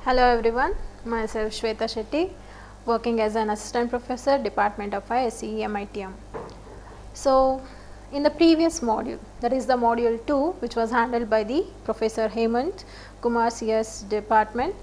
Hello everyone, myself Shweta Shetty, working as an assistant professor, Department of ISE, MITM. So, in the previous module, that is the module 2, which was handled by the Professor Hemant Kumar CS department,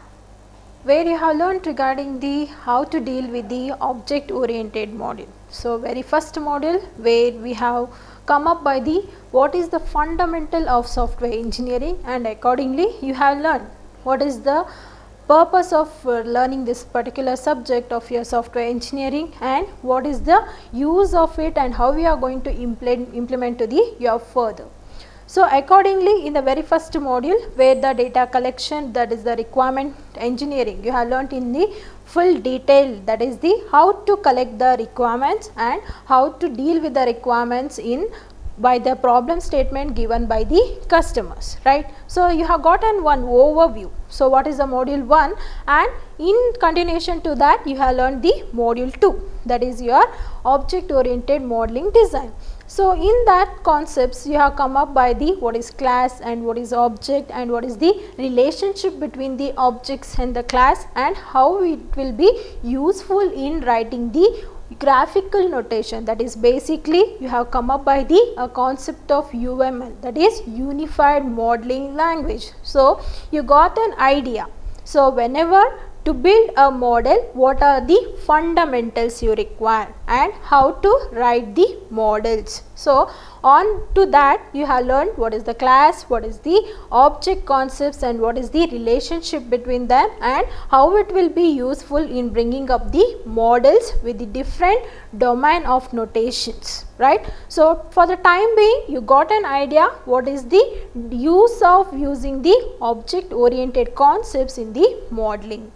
where you have learned regarding the how to deal with the object oriented module. So, very first module where we have come up by the what is the fundamental of software engineering, and accordingly you have learned what is the purpose of learning this particular subject of your software engineering and what is the use of it and how we are going to implement to the your further. So, accordingly in the very first module where the data collection, that is the requirement engineering, you have learnt in the full detail, that is the how to collect the requirements and how to deal with the requirements in by the problem statement given by the customers, right. So, you have gotten one overview. So, what is the module 1, and in continuation to that you have learned the module 2, that is your object oriented modeling design. So, in that concepts you have come up by the what is class and what is object and what is the relationship between the objects and the class and how it will be useful in writing the graphical notation, that is basically you have come up by the concept of UML, that is Unified Modeling Language. So, you got an idea. So, whenever to build a model, what are the fundamentals you require and how to write the models. So, on to that you have learned what is the class, what is the object concepts and what is the relationship between them and how it will be useful in bringing up the models with the different domain of notations, right. So, for the time being you got an idea what is the use of using the object oriented concepts in the modeling.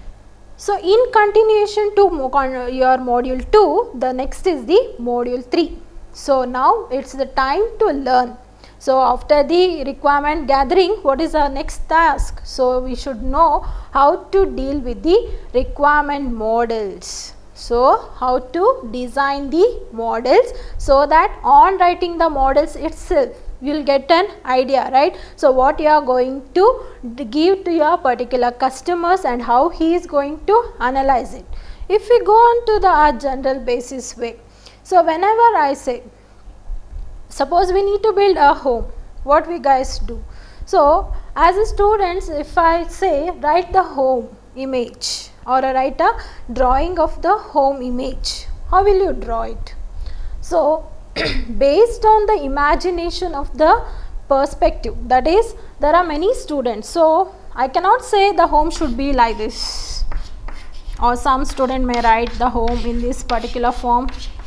So, in continuation to your module 2, the next is the module 3. So, now it is the time to learn. So, after the requirement gathering, what is our next task? So, we should know how to deal with the requirement models. So, how to design the models so that on writing the models itself you will get an idea, right. So, what you are going to give to your particular customers and how he is going to analyze it. If we go on to the general basis way. So, whenever I say, suppose we need to build a home, what we guys do? So, as a students, if I say write the home image or write a drawing of the home image, how will you draw it? So, based on the imagination of the perspective, that is there are many students. So, I cannot say the home should be like this, or some student may write the home in this particular form,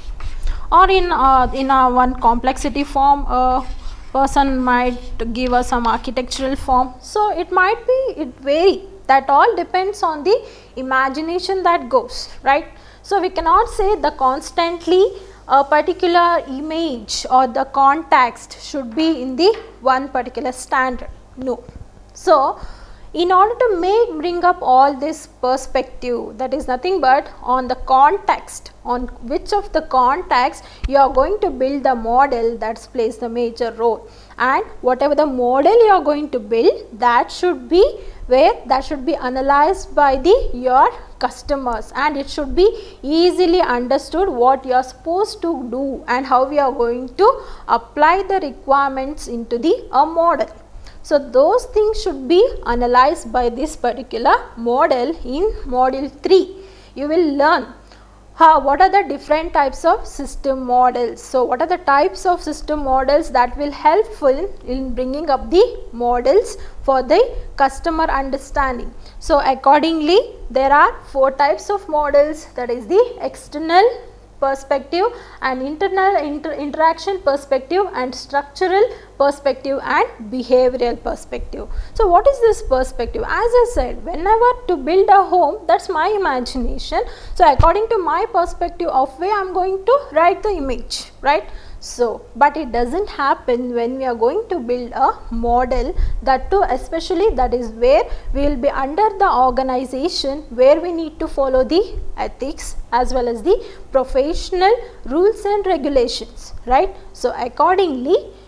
or in one complexity form person might give us some architectural form. So, it might be, it vary, that all depends on the imagination that goes, right. So, we cannot say the constantly a particular image or the context should be in the one particular standard, no. So, in order to bring up all this perspective, that is nothing but on the context, on which of the context you are going to build the model that plays the major role, and whatever the model you are going to build, that should be where that should be analyzed by your customers, and it should be easily understood what you are supposed to do and how we are going to apply the requirements into the model. So, those things should be analyzed by this particular model. In module 3 you will learn what are the different types of system models. So, what are the types of system models that will helpful in bringing up the models for the customer understanding. So, accordingly there are 4 types of models, that is the external perspective and internal interaction perspective and structural perspective and behavioral perspective. So, what is this perspective? As I said, whenever to build a home, that is my imagination. So, according to my perspective of way I am going to write the image, right. So, but it does not happen when we are going to build a model, that too especially that is where we will be under the organization where we need to follow the ethics as well as the professional rules and regulations, right. So, accordingly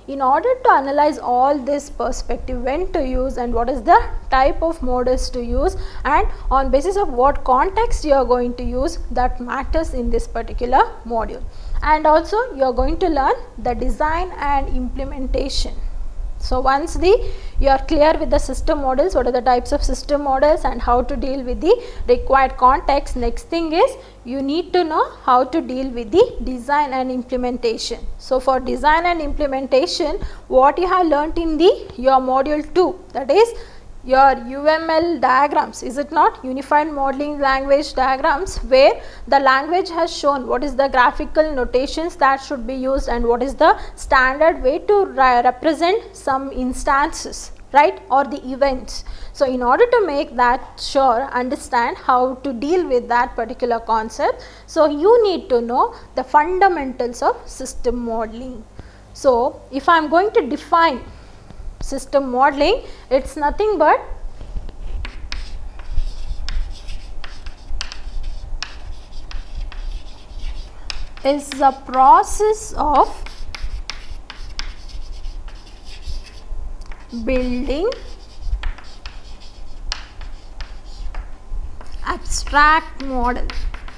in order to analyze all this perspective, when to use and what is the type of models to use and on basis of what context you are going to use, that matters in this particular module. And also you are going to learn the design and implementation. So once you are clear with the system models, what are the types of system models and how to deal with the required context, next thing is you need to know how to deal with the design and implementation. So for design and implementation, what you have learnt in your module 2, that is your UML diagrams, is it not, Unified Modeling Language diagrams, where the language has shown what is the graphical notations that should be used and what is the standard way to represent some instances, right, or the events. So in order to make that sure, understand how to deal with that particular concept, so you need to know the fundamentals of system modeling. So if I am going to define system modeling, it's nothing but is the process of building abstract model.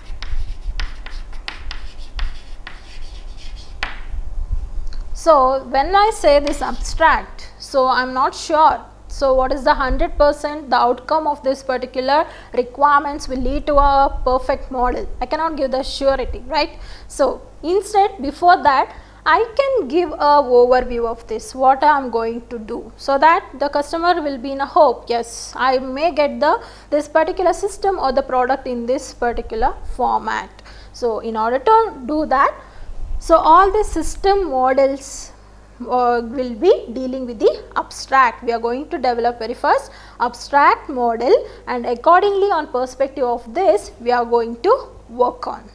So when I say this abstract, so I am not sure. So what is the 100% the outcome of this particular requirements will lead to a perfect model? I cannot give the surety, right? So instead, before that, I can give a overview of this, what I am going to do, so that the customer will be in a hope, yes, I may get this particular system or the product in this particular format. So in order to do that, so all the system models will be dealing with the abstract. We are going to develop very first abstract model, and accordingly on perspective of this we are going to work on.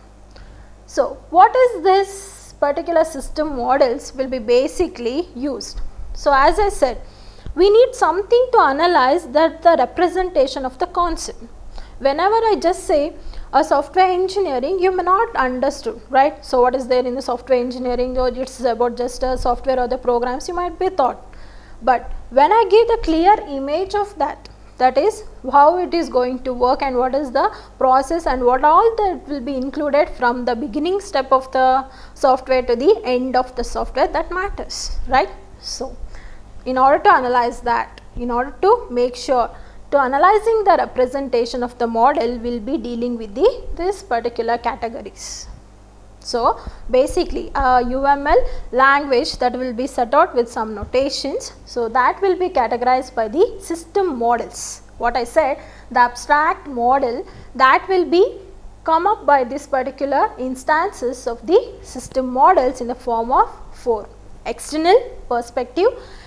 So what is this particular system models will be basically used? So as I said, we need something to analyze that the representation of the concept. Whenever I just say a software engineering, you may not understood, right? So what is there in the software engineering, or it's about just a software or the programs, you might be thought. But when I give the clear image of that, that is how it is going to work and what is the process and what all that will be included from the beginning step of the software to the end of the software, that matters, right? So in order to analyze that, in order to make sure to analyzing the representation of the model, will be dealing with this particular categories. So basically a UML language that will be set out with some notations, so that will be categorized by the system models. What I said, the abstract model that will be come up by this particular instances of the system models in the form of 4: external perspective,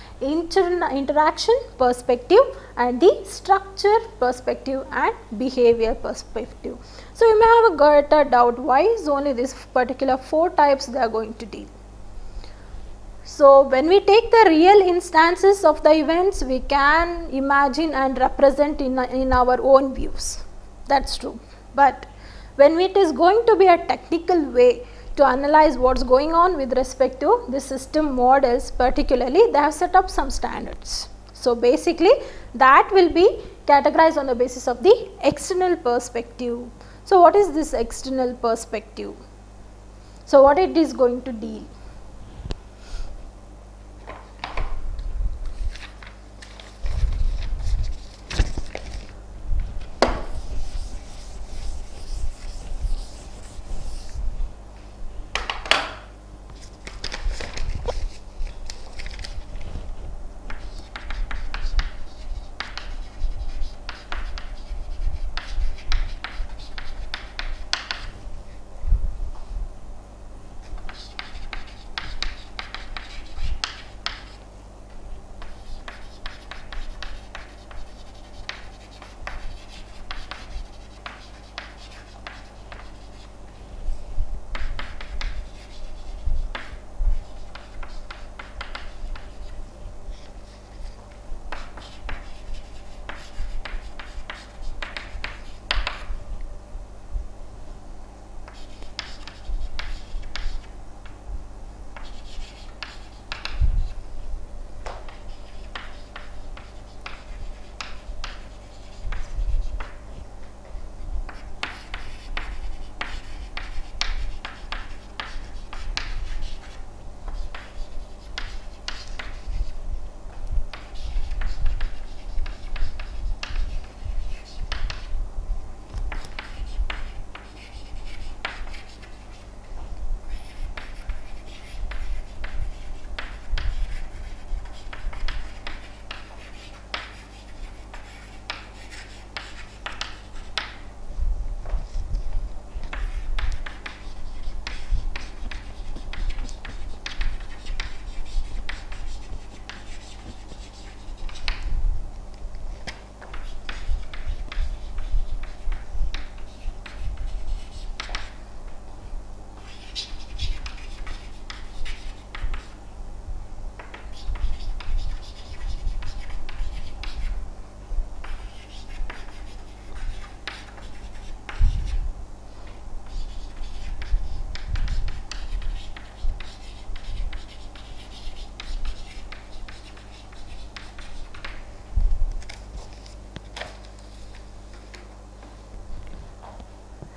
interaction perspective, and the structure perspective and behavior perspective. So you may have got a doubt, why is only this particular 4 types they are going to deal. So when we take the real instances of the events, we can imagine and represent in our own views, that's true. But when it is going to be a technical way to analyze what's going on with respect to the system models, particularly they have set up some standards. So basically that will be categorized on the basis of the external perspective. So what is this external perspective? So what it is going to deal?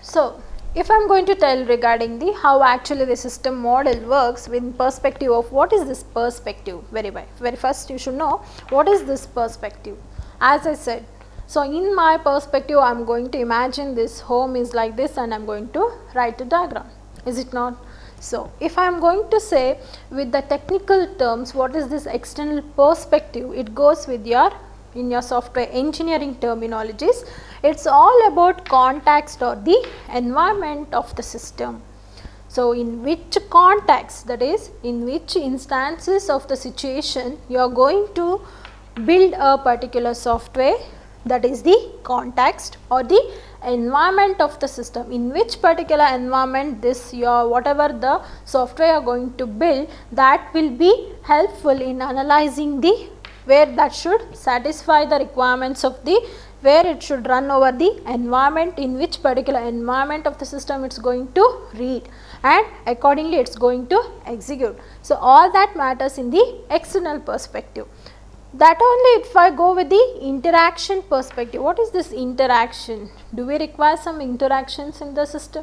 So, if I am going to tell regarding the how actually the system model works with perspective of what is this perspective, very first you should know what is this perspective. As I said, so in my perspective I am going to imagine this home is like this and I am going to write a diagram, is it not? So, if I am going to say with the technical terms what is this external perspective, it goes with your in your software engineering terminologies, it is all about context or the environment of the system. So, in which context, that is in which instances of the situation you are going to build a particular software, that is the context or the environment of the system, in which particular environment this your whatever the software you are going to build, that will be helpful in analyzing the where that should satisfy the requirements of the where it should run over the environment, in which particular environment of the system it is going to read and accordingly it is going to execute. So, all that matters in the external perspective. That only if I go with the interaction perspective. What is this interaction? Do we require some interactions in the system?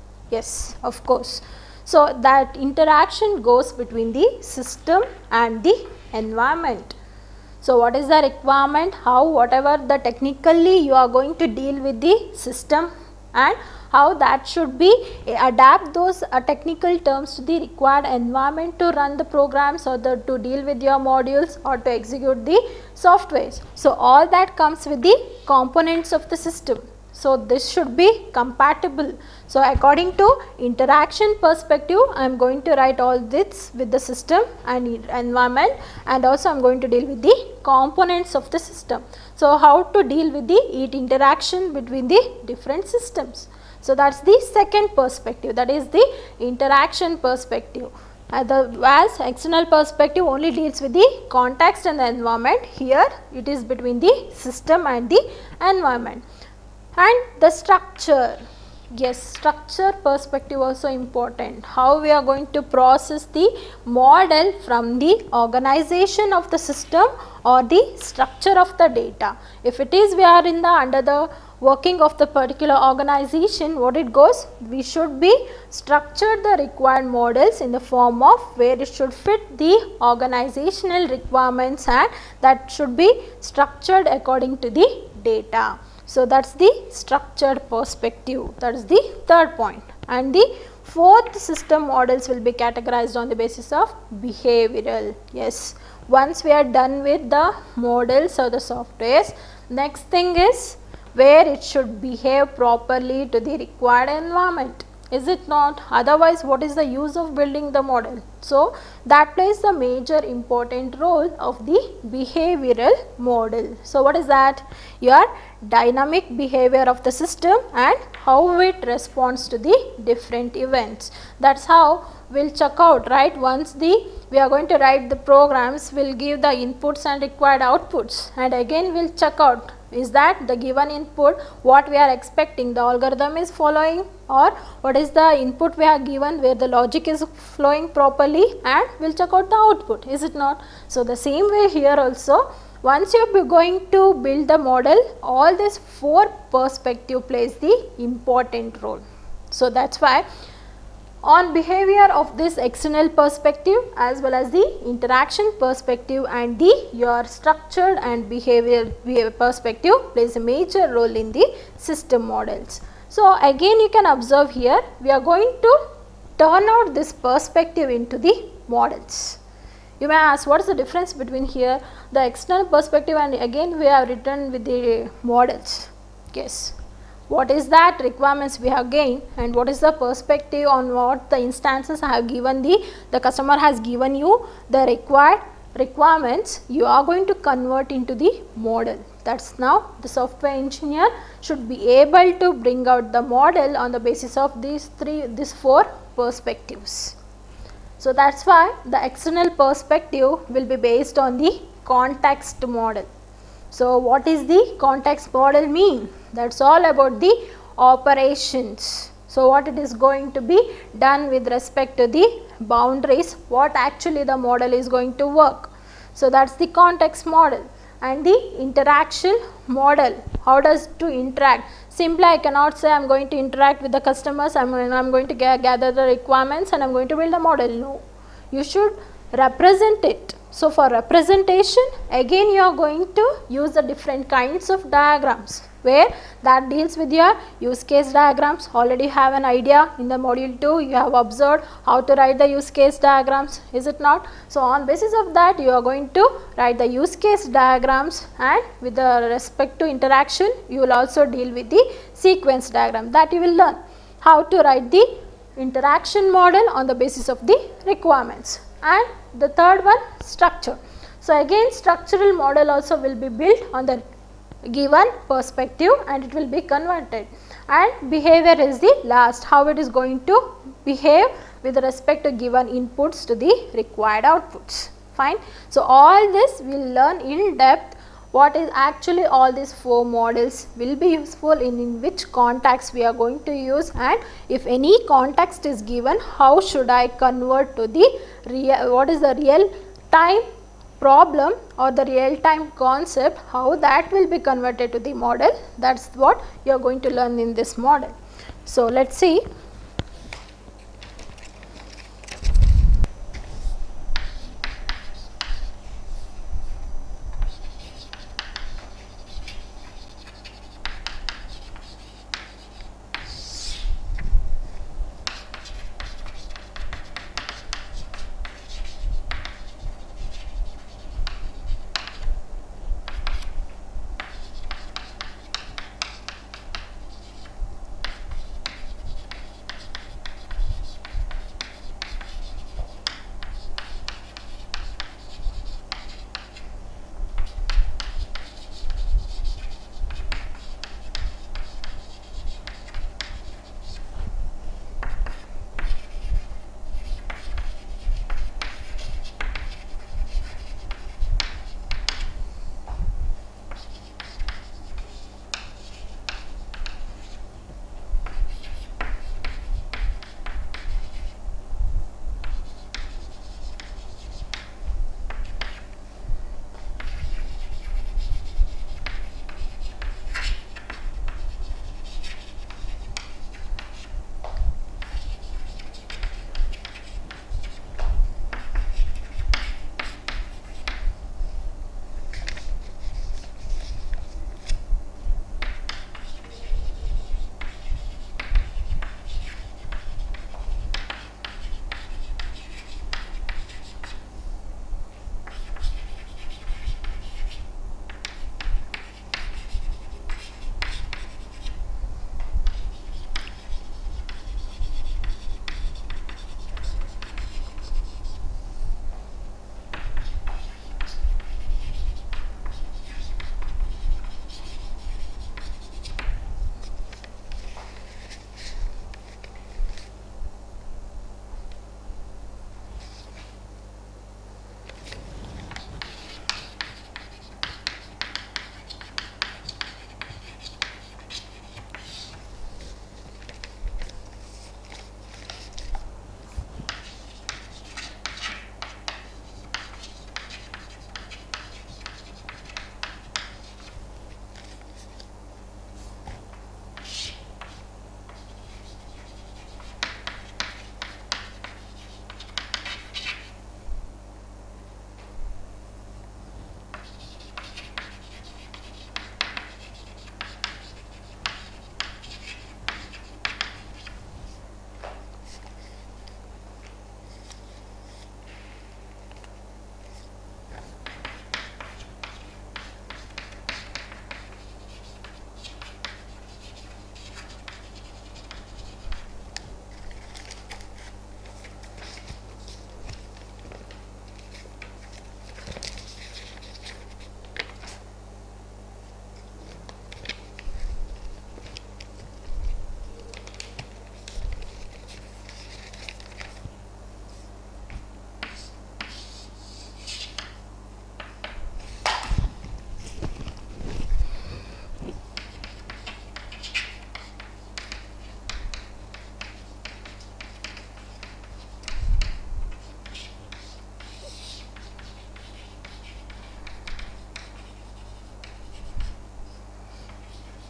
Yes, of course. So, that interaction goes between the system and the environment. So, what is the requirement? How whatever the technically you are going to deal with the system and how that should be adapt those technical terms to the required environment to run the programs or to deal with your modules or to execute the softwares. So, all that comes with the components of the system. So, this should be compatible. So, according to interaction perspective, I am going to write all this with the system and environment, and also I am going to deal with the components of the system. So, how to deal with the interaction between the different systems. So, that is the second perspective, that is the interaction perspective. As external perspective only deals with the context and the environment, here it is between the system and the environment. And the structure, yes, structure perspective also important. How we are going to process the model from the organization of the system or the structure of the data. If it is we are in the under the working of the particular organization, what it goes, we should be structured the required models in the form of where it should fit the organizational requirements, and that should be structured according to the data. So, that is the structured perspective, that is the third point. And the fourth, system models will be categorized on the basis of behavioral. Yes, once we are done with the models or the softwares, next thing is where it should behave properly to the required environment. Is it not? Otherwise, what is the use of building the model? So, that plays the major important role of the behavioral model. So, what is that? Your dynamic behavior of the system and how it responds to the different events. That is how we will check out, right? Once we are going to write the programs, we will give the inputs and required outputs, and again we will check out, is that the given input what we are expecting the algorithm is following, or what is the input we have given where the logic is flowing properly, and we will check out the output, is it not? So, the same way here also, once you are going to build the model, all these four perspective plays the important role. So, that is why on behavior of this external perspective as well as the interaction perspective and the your structured and behavior perspective plays a major role in the system models. So, again you can observe here we are going to turn out this perspective into the models. You may ask what is the difference between here the external perspective and again we have written with the models. Yes. What is that requirements we have gained and what is the perspective on what the instances I have given the customer has given you the required requirements, you are going to convert into the model. That is now the software engineer should be able to bring out the model on the basis of these four perspectives. So, that is why the external perspective will be based on the context model. So, what is the context model mean? That is all about the operations. So, what it is going to be done with respect to the boundaries, what actually the model is going to work. So, that is the context model. and the interaction model. How does to interact? Simply I cannot say I am going to interact with the customers, I am going to gather the requirements and I am going to build a model. No, you should represent it. So for representation, again you are going to use the different kinds of diagrams, where that deals with your use case diagrams. Already have an idea in the module 2, you have observed how to write the use case diagrams, is it not? So on basis of that, you are going to write the use case diagrams, and with the respect to interaction, you will also deal with the sequence diagram, that you will learn how to write the interaction model on the basis of the requirements. And the third one, structure. So again, structural model also will be built on the given perspective and it will be converted. And behavior is the last, how it is going to behave with respect to given inputs to the required outputs. Fine. So all this we will learn in depth. What is actually all these 4 models will be useful, in which context we are going to use, and if any context is given, how should I convert to the real, what is the real time problem or the real time concept, how that will be converted to the model. That is what you are going to learn in this model. So let us see.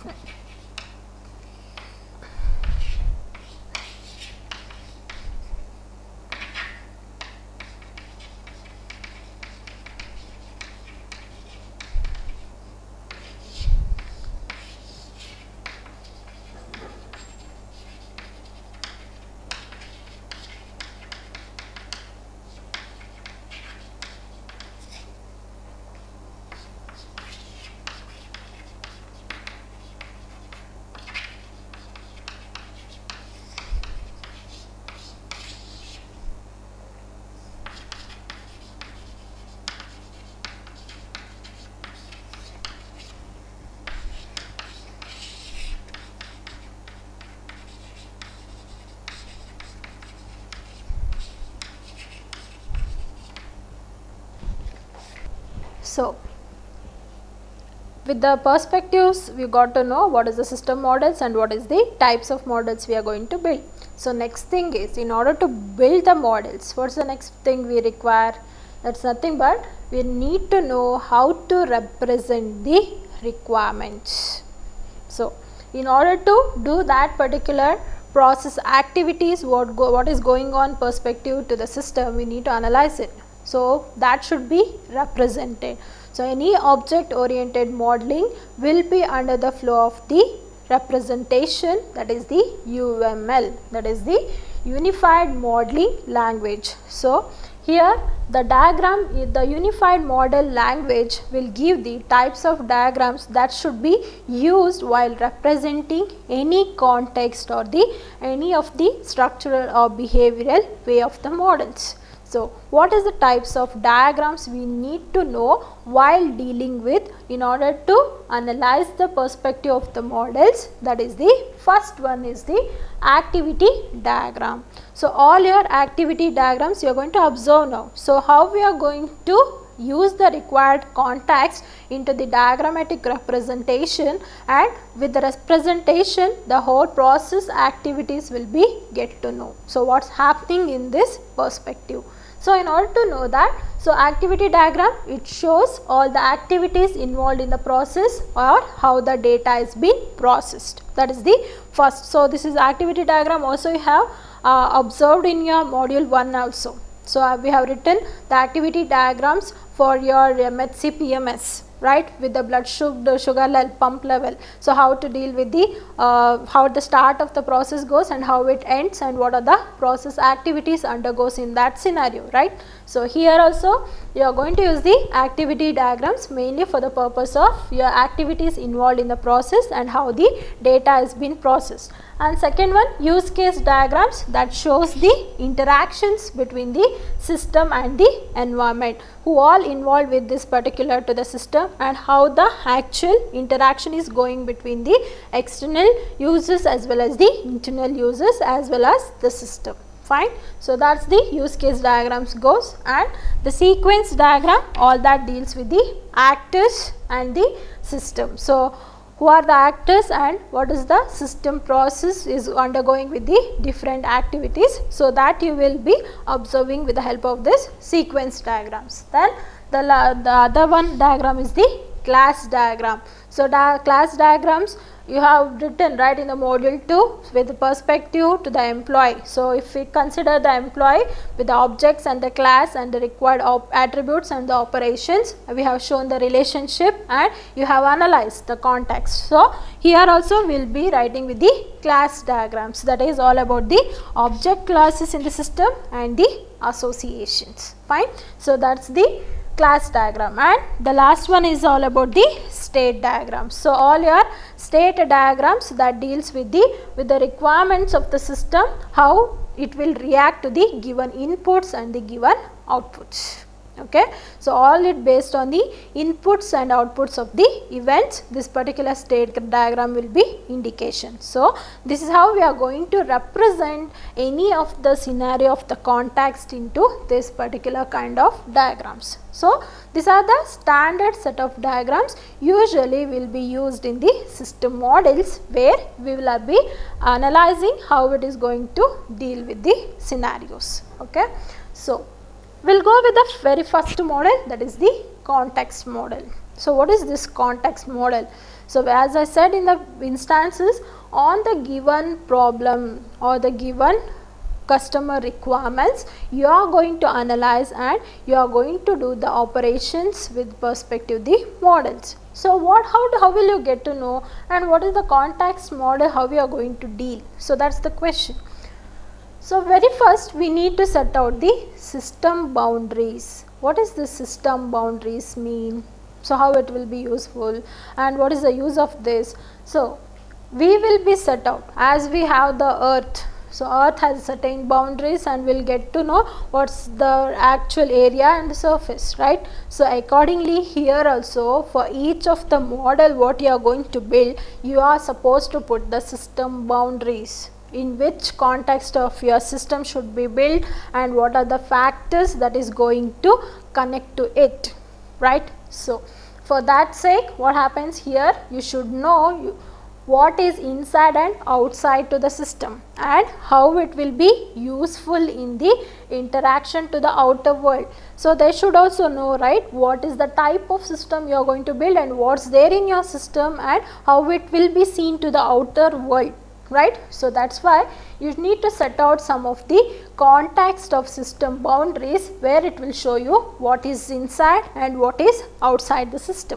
So, with the perspectives, we got to know what is the system models and what is the types of models we are going to build. So, next thing is, in order to build the models, what's the next thing we require? That's nothing but we need to know how to represent the requirements. So, in order to do that particular process activities, what is going on perspective to the system, we need to analyze it. So, that should be represented. So, any object oriented modeling will be under the flow of the representation, that is the UML, that is the Unified Modeling Language. So, here the diagram, the Unified Model Language will give the types of diagrams that should be used while representing any context or any of the structural or behavioral way of the models. So, what is the types of diagrams we need to know while dealing with in order to analyze the perspective of the models? That is the first one is the activity diagram. So, all your activity diagrams you are going to observe now. So, how we are going to use the required context into the diagrammatic representation, and with the representation the whole process activities will be get to know. So, what is happening in this perspective? So, in order to know that, so activity diagram, it shows all the activities involved in the process or how the data is being processed. That is the first. So, this is activity diagram also you have observed in your module 1 also. So, we have written the activity diagrams for your MHC PMS, right, with the blood sugar level, pump level. So, how to deal with the how the start of the process goes and how it ends and what are the process activities undergoes in that scenario, right. So, here also you are going to use the activity diagrams mainly for the purpose of your activities involved in the process and how the data has been processed. And second one, use case diagrams that shows the interactions between the system and the environment, who all involved with this particular to the system and how the actual interaction is going between the external users as well as the internal users as well as the system. Fine. So, that is the use case diagrams goes, and the sequence diagram, all that deals with the actors and the system. So, who are the actors and what is the system process is undergoing with the different activities. So, that you will be observing with the help of this sequence diagrams. Then the other one diagram is the class diagram. So, class diagrams you have written right in the module 2 with the perspective to the employee. So, if we consider the employee with the objects and the class and the required attributes and the operations, we have shown the relationship and you have analyzed the context. So, here also we will be writing with the class diagrams, that is all about the object classes in the system and the associations. Fine. So, that is the class diagram, and the last one is all about the state diagrams. So, all your state diagrams that deals with the requirements of the system, how it will react to the given inputs and the given outputs. Okay. So, all it based on the inputs and outputs of the events, this particular state diagram will be indication. So, this is how we are going to represent any of the scenario of the context into this particular kind of diagrams. So, these are the standard set of diagrams usually will be used in the system models, where we will be analyzing how it is going to deal with the scenarios. Okay. So, we will go with the very first model, that is the context model. So, what is this context model? So as I said in the instances, on the given problem or the given customer requirements, you are going to analyze and you are going to do the operations with perspective the models. So how will you get to know, and what is the context model, how we are going to deal? So that's the question. So very first we need to set out the system boundaries. What is the system boundaries mean? So how it will be useful and what is the use of this? So we will be set out as we have the earth. So earth has certain boundaries and we'll get to know what's the actual area and the surface, right? So accordingly here also for each of the model what you are going to build, you are supposed to put the system boundaries, in which context of your system should be built and what are the factors that is going to connect to it, right? So for that sake, what happens here, you should know what is inside and outside to the system and how it will be useful in the interaction to the outer world. So they should also know, right, what is the type of system you are going to build and what's there in your system and how it will be seen to the outer world, right? So that's why you need to set out some of the context of system boundaries where it will show you what is inside and what is outside the system.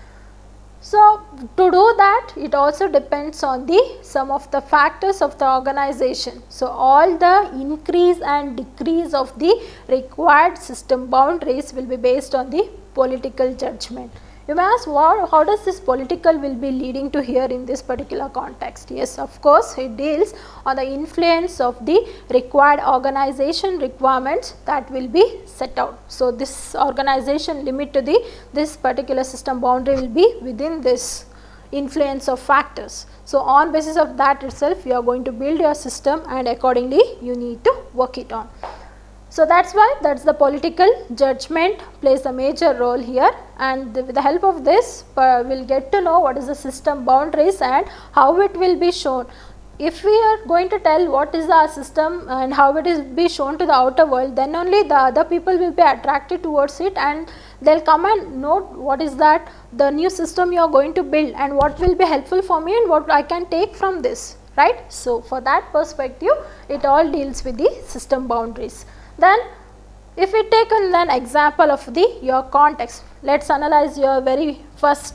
So to do that, it also depends on the some of the factors of the organization. So all the increase and decrease of the required system boundaries will be based on the political judgment. You may ask, how does this political will be leading to here in this particular context? Yes, of course, it deals on the influence of the required organization requirements that will be set out. So this organization limit to this particular system boundary will be within this influence of factors. So on basis of that itself, you are going to build your system and accordingly you need to work it on. So that's why the political judgment plays a major role here, and with the help of this we'll get to know what is the system boundaries and how it will be shown. If we are going to tell what is our system and how it is be shown to the outer world, then only the other people will be attracted towards it and they'll come and note what is that the new system you are going to build and what will be helpful for me and what I can take from this, right? So for that perspective, it all deals with the system boundaries. Then if we take an example of your context, let's analyze your very first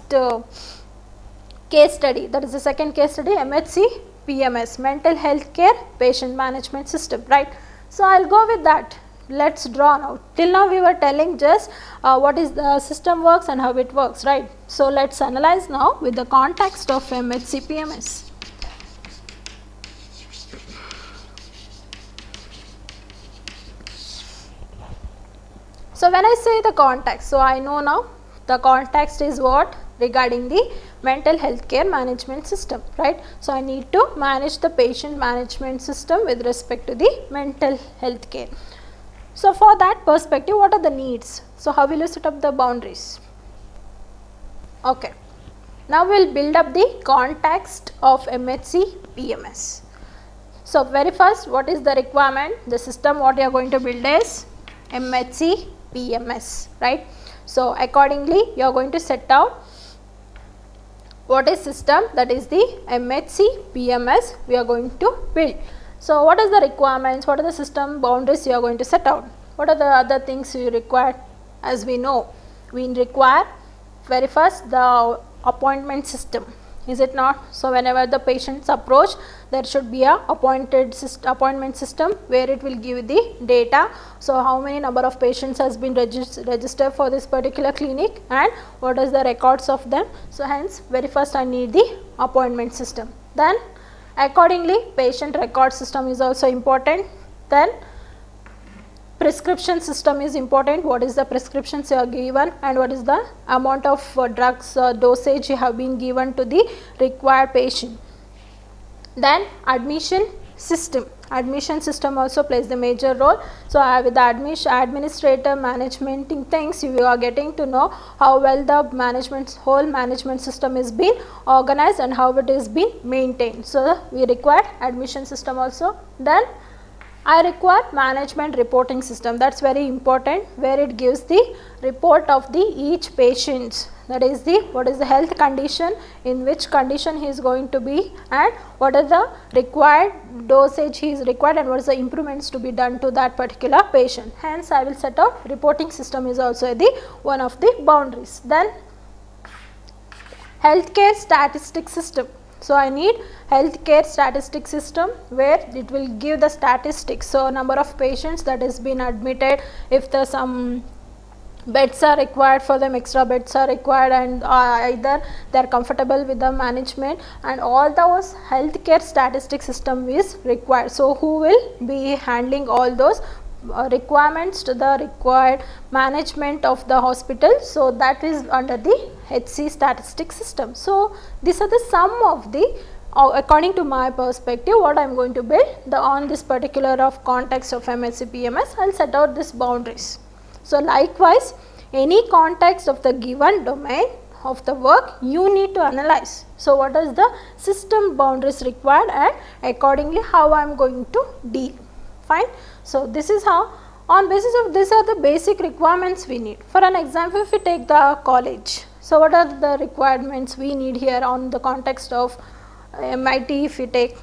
case study, that is the second case study, MHC PMS, Mental Health Care Patient Management System, right? So I'll go with that. Let's draw now. Till now we were telling just what is the system works and how it works, right? So let's analyze now with the context of MHC PMS. So when I say the context, so I know now the context is what regarding the mental health care management system, right? So I need to manage the patient management system with respect to the mental health care. So for that perspective, what are the needs? So how will you set up the boundaries? Okay. Now we'll build up the context of MHC PMS. So very first, what is the requirement? The system what you are going to build is MHC PMS, right? So accordingly you are going to set out what is system, that is the MHC PMS we are going to build. So what is the requirements, what are the system boundaries you are going to set out? What are the other things you require? As we know, we require very first the appointment system, is it not? So whenever the patients approach, there should be a appointment system where it will give the data. So how many number of patients has been registered for this particular clinic and what is the records of them. So hence very first I need the appointment system. Then accordingly patient record system is also important. Then prescription system is important. What is the prescriptions you are given and what is the amount of drugs dosage you have been given to the required patient. Then admission system also plays the major role. So with the administrator management things, you are getting to know how well the whole management system is being organized and how it is being maintained. So we require admission system also. Then I require management reporting system, that is very important, where it gives the report of the each patient, that is the what is the health condition, in which condition he is going to be, and what is the required dosage he is required, and what is the improvements to be done to that particular patient. Hence, I will set out reporting system is also the one of the boundaries. Then healthcare statistics system. So, I need healthcare statistics system where it will give the statistics. So, number of patients that has been admitted, if there some beds are required for them, extra beds are required, and either they are comfortable with the management, and all those healthcare statistics system is required. So, who will be handling all those requirements to the required management of the hospital. So, that is under the HC statistics system. So, these are the sum of the according to my perspective what I am going to build on this particular of context of MHC PMS. I will set out these boundaries. So, likewise any context of the given domain of the work you need to analyze. So, what is the system boundaries required, and accordingly how I am going to deal. Fine. So, this is how, on basis of this are the basic requirements we need. For an example, if we take the college, so what are the requirements we need here on the context of MIT if we take.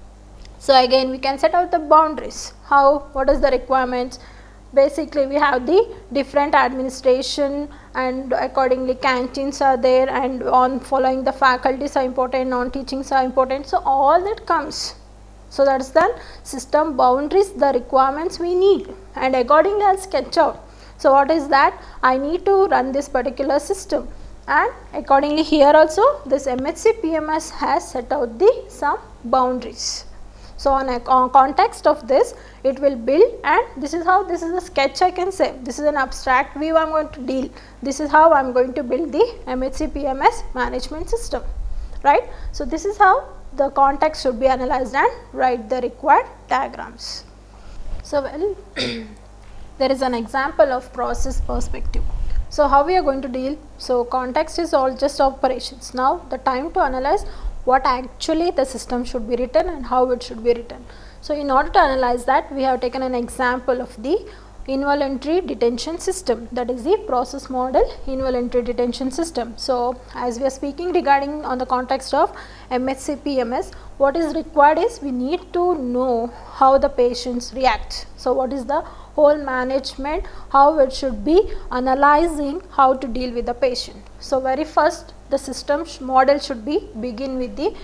So, again we can set out the boundaries, how, what is the requirements. Basically we have the different administration, and accordingly canteens are there, and on following the faculties are important, non-teachings are important. So, all that comes. So, that is the system boundaries, the requirements we need, and accordingly I will sketch out. So, what is that? I need to run this particular system, and accordingly here also this MHC PMS has set out the some boundaries. So, on context of this it will build, and this is how, this is the sketch I can say, this is an abstract view I am going to deal, this is how I am going to build the MHC PMS management system, right. So, this is how the context should be analyzed and write the required diagrams. So, well there is an example of process perspective. So, how we are going to deal? So, context is all just operations. Now, the time to analyze what actually the system should be written and how it should be written. So, in order to analyze that, we have taken an example of the involuntary detention system, that is the process model involuntary detention system. So, as we are speaking regarding on the context of MHC PMS, what is required is we need to know how the patients react. So, what is the whole management, how it should be analyzing how to deal with the patient. So, very first the system model should be begin with the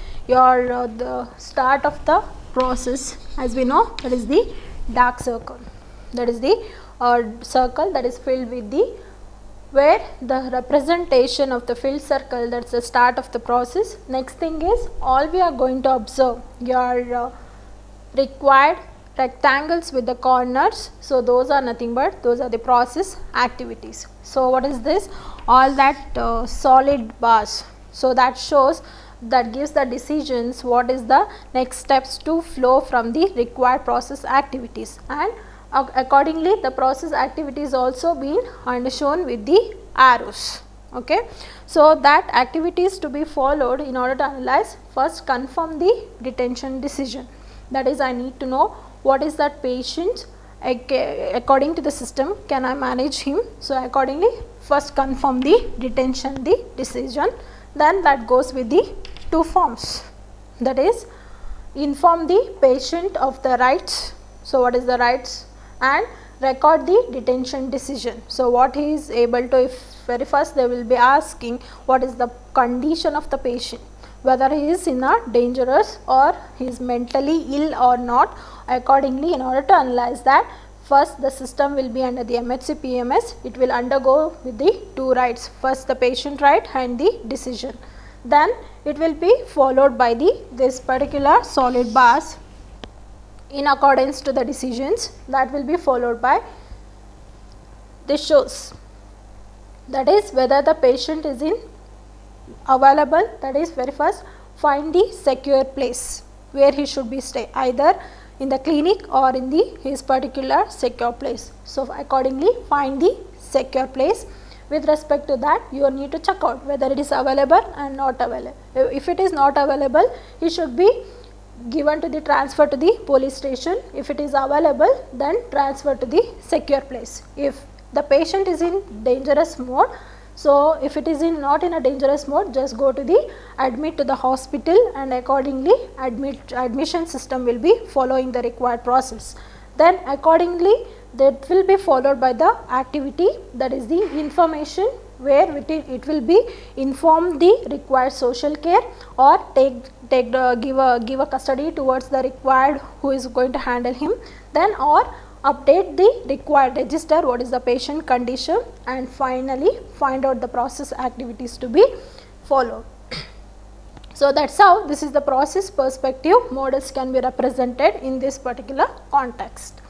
the start of the process, as we know, that is the dark circle, that is the circle that is filled with the, where the representation of the filled circle, that is the start of the process. Next thing is all we are going to observe your required rectangles with the corners. So, those are nothing but those are the process activities. So, what is this? All that solid bars. So, that shows, that gives the decisions what is the next steps to flow from the required process activities, and accordingly the process activities also been shown with the arrows. Okay. So, that activities to be followed in order to analyze, first confirm the detention decision, that is I need to know what is that patient according to the system, can I manage him. So, accordingly first confirm the detention, the decision, then that goes with the two forms, that is inform the patient of the rights. So, what is the rights, and record the detention decision. So, what he is able to, if very first they will be asking what is the condition of the patient, whether he is in a dangerous or he is mentally ill or not. Accordingly, in order to analyze that, first the system will be under the MHC PMS, it will undergo with the two rights, first the patient right and the decision. Then it will be followed by the this particular solid bars in accordance to the decisions, that will be followed by this shows, that is whether the patient is in available, that is very first find the secure place where he should be stay, either in the clinic or in the his particular secure place. So, accordingly find the secure place. With respect to that, you need to check out whether it is available and not available. If it is not available, he should be given to the transfer to the police station. If it is available, then transfer to the secure place. If the patient is in dangerous mode, so if it is not in a dangerous mode, just go to the admit to the hospital, and accordingly admission system will be following the required process. Then accordingly that will be followed by the activity, that is the information, where it will be inform the required social care, or give a custody towards the required who is going to handle him, then or update the required register what is the patient condition, and finally find out the process activities to be followed. So that is how this is the process perspective models can be represented in this particular context.